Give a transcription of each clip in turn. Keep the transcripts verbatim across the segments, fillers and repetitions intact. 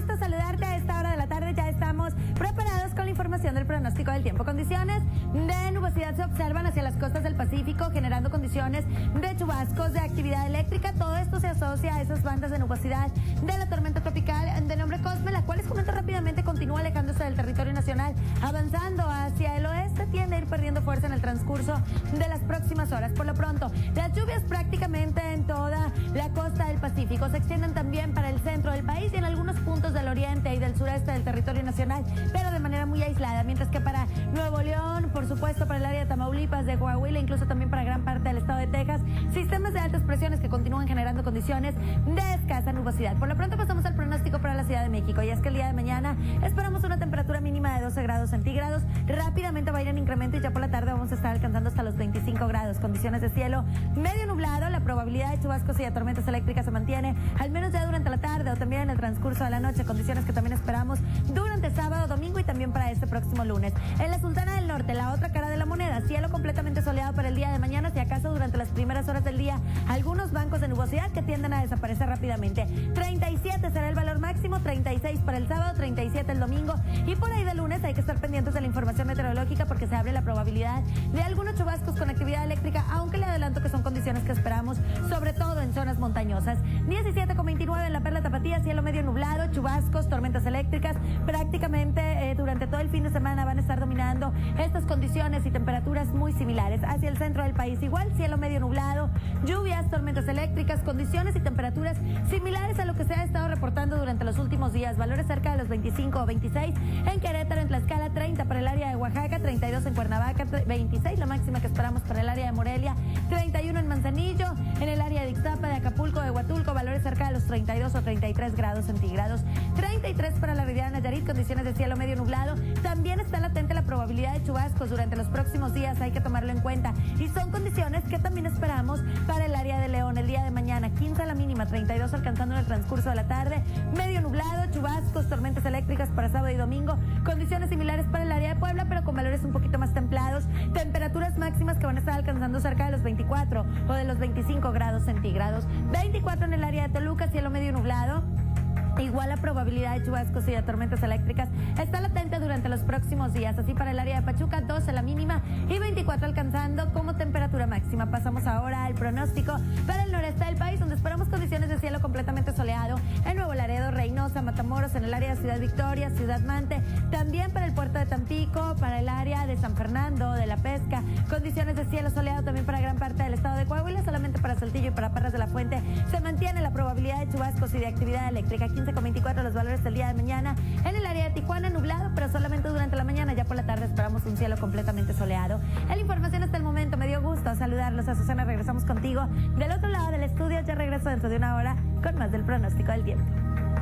gusto saludarte a esta hora de la tarde. Ya estamos preparados con la información del pronóstico del tiempo. Condiciones de nubosidad se observan hacia las costas del Pacífico, generando condiciones de chubascos, de actividad eléctrica. Todo esto se asocia a esas bandas de nubosidad de la tormenta tropical de nombre Cosme, la cual, les comento rápidamente, continúa alejándose del territorio nacional, avanzando hacia el oeste, tiende a ir perdiendo fuerza en el transcurso de las próximas horas. Por lo pronto, las lluvias prácticamente en toda la costa del Pacífico se extienden también para el centro del país y en algunos puntos del oriente y del sureste del territorio nacional, pero de manera muy aislada, mientras que para Nuevo León, por supuesto para el área de Tamaulipas, de Coahuila, incluso también para gran parte del estado de Texas, sistemas de altas presiones que continúan generando condiciones de escasa nubosidad. Por lo pronto pasamos al pronóstico para la Ciudad de México, y es que el día de mañana esperamos una temperatura mínima de doce grados centígrados, rápidamente va a ir en incremento y ya por la tarde vamos a estar alcanzando hasta los veinticinco grados, condiciones de cielo medio nublado, la probabilidad de chubascos y de tormentas eléctricas se mantiene, al menos ya durante la tarde o también en el transcurso de la noche, condiciones que también esperamos durante sábado, domingo y también para este próximo lunes. En la Sultana del Norte, la otra cara de la moneda, cielo completamente soleado para el día de mañana, si acaso durante las primeras horas del día, algunos bancos de nubosidad que tienden a desaparecer rápidamente. treinta y siete será el valor máximo, treinta y seis para el sábado, treinta y siete el domingo, y por ahí de lunes hay que estar pendientes de la información meteorológica porque se abre la probabilidad de algunos chubascos con actividad eléctrica, aunque le adelanto que son condiciones que esperamos, sobre todo en zonas montañosas. diecisiete con veintinueve en la Perla Tapatía, cielo medio nublado, chubascos, tormentas eléctricas, prácticamente eh, durante todo el fin de semana van a estar dominando estas condiciones y temperaturas muy similares. Hacia el centro del país igual, cielo medio nublado, lluvias, tormentas eléctricas, condiciones y temperaturas similares a lo que se ha estado reportando durante los últimos días, valores cerca de los veinticinco o veintiséis en Querétaro, en Tlaxcala, treinta para el área de Oaxaca, treinta y dos en Cuernavaca, veintiséis la máxima que esperamos para el área de Morelia, treinta y uno en Manzanillo, en el área de Ixtapa, de Acapulco, de Huatulco, valores cerca de los treinta y dos o treinta y tres grados centígrados, treinta y tres para la Riviera Nayarit, condiciones de cielo medio nublado. También está latente la probabilidad de chubascos durante los próximos días, hay que tomarlo en cuenta, y son condiciones que también esperamos para el área de León el día de mañana, quince la mínima, treinta y dos alcanzando en el transcurso de la tarde, medio nublado, chubascos, tormentas eléctricas para sábado y domingo, condiciones similares para el área de Puebla, pero con valores un poquito más templados, temperaturas máximas que van a estar alcanzando cerca de los veinticuatro o de los veinticinco grados centígrados, veinticuatro en el área de Toluca, cielo medio nublado. Igual la probabilidad de chubascos y de tormentas eléctricas está latente durante los próximos días. Así para el área de Pachuca, doce la mínima y veinticuatro alcanzando como temperatura máxima. Pasamos ahora al pronóstico para el noreste del país, donde esperamos condiciones de cielo completamente soleado en Nuevo Laredo, Reynosa, Matamoros, en el área de Ciudad Victoria, Ciudad Mante, también para el puerto de Tampico, para el área de San Fernando, de La Pesca, condiciones de cielo soleado también para gran parte del estado de Coahuila, solamente para Saltillo y para Parras de la Fuente se mantiene la probabilidad de chubascos y de actividad eléctrica. quince con veinticuatro los valores del día de mañana. En el área de Tijuana, nublado, pero solamente durante la mañana. Ya por la tarde esperamos un cielo completamente soleado. En la información hasta el momento, me dio gusto saludarlos. A Susana, regresamos contigo del otro lado del estudio. Ya regreso dentro de una hora con más del pronóstico del tiempo.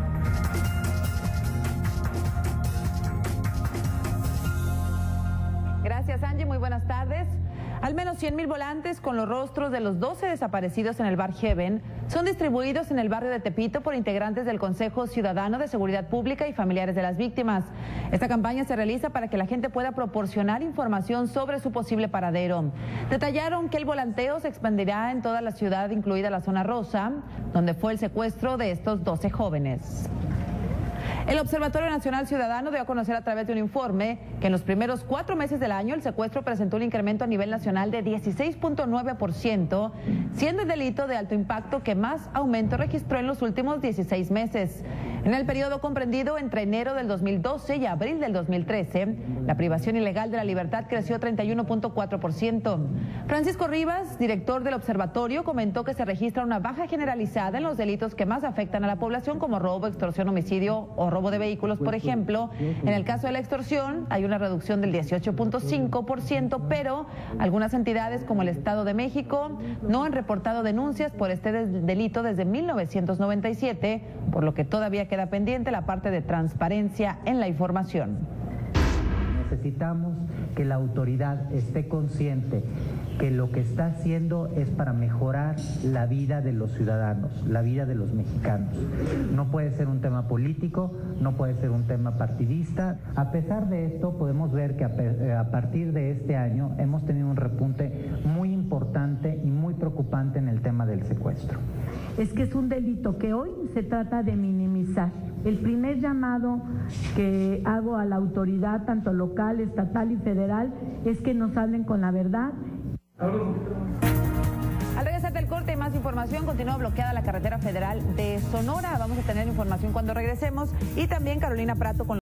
Gracias, Angie. Muy buenas tardes. Al menos cien mil volantes con los rostros de los doce desaparecidos en el bar Heaven son distribuidos en el barrio de Tepito por integrantes del Consejo Ciudadano de Seguridad Pública y familiares de las víctimas. Esta campaña se realiza para que la gente pueda proporcionar información sobre su posible paradero. Detallaron que el volanteo se expandirá en toda la ciudad, incluida la zona rosa, donde fue el secuestro de estos doce jóvenes. El Observatorio Nacional Ciudadano dio a conocer a través de un informe que en los primeros cuatro meses del año el secuestro presentó un incremento a nivel nacional de dieciséis punto nueve por ciento, siendo el delito de alto impacto que más aumento registró en los últimos dieciséis meses. En el periodo comprendido entre enero del dos mil doce y abril del dos mil trece, la privación ilegal de la libertad creció treinta y uno punto cuatro por ciento. Francisco Rivas, director del observatorio, comentó que se registra una baja generalizada en los delitos que más afectan a la población, como robo, extorsión, homicidio o robo de vehículos, por ejemplo. En el caso de la extorsión hay una reducción del dieciocho punto cinco por ciento, pero algunas entidades como el Estado de México no han reportado denuncias por este delito desde mil novecientos noventa y siete, por lo que todavía queda pendiente la parte de transparencia en la información. Necesitamos que la autoridad esté consciente que lo que está haciendo es para mejorar la vida de los ciudadanos, la vida de los mexicanos. No puede ser un tema político, no puede ser un tema partidista. A pesar de esto, podemos ver que a, a partir de este año hemos tenido un repunte muy importante y muy preocupante en el tema del secuestro. Es que es un delito que hoy se trata de minimizar. El primer llamado que hago a la autoridad, tanto local, estatal y federal, es que nos hablen con la verdad. Al regresar del corte, más información. Continúa bloqueada la carretera federal de Sonora. Vamos a tener información cuando regresemos. Y también Carolina Prato con